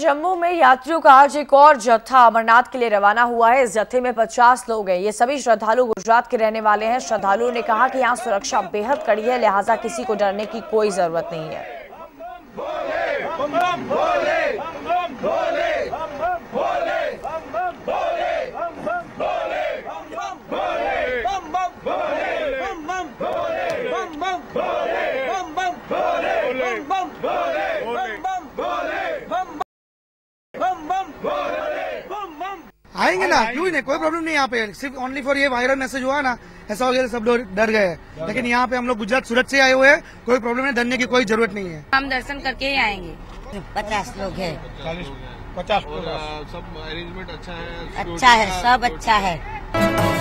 जम्मू में यात्रियों का आज एक और जत्था अमरनाथ के लिए रवाना हुआ है। इस जत्थे में 50 लोग हैं। ये सभी श्रद्धालु गुजरात के रहने वाले हैं। श्रद्धालुओं ने कहा कि यहाँ सुरक्षा बेहद कड़ी है, लिहाजा किसी को डरने की कोई जरूरत नहीं है। आएंगे ना, क्यों नहीं, कोई प्रॉब्लम नहीं। यहाँ पे सिर्फ ओनली फॉर ये वायरल मैसेज हुआ ना, ऐसा हो गया सब लोग डर गए। लेकिन यहाँ पे हम लोग गुजरात सूरत से आए हुए हैं, कोई प्रॉब्लम नहीं, डरने की कोई जरूरत नहीं है। हम दर्शन करके ही आएंगे। 50 लोग हैं। 50 सब अरेंजमेंट अच्छा है, अच्छा है, सब अच्छा है।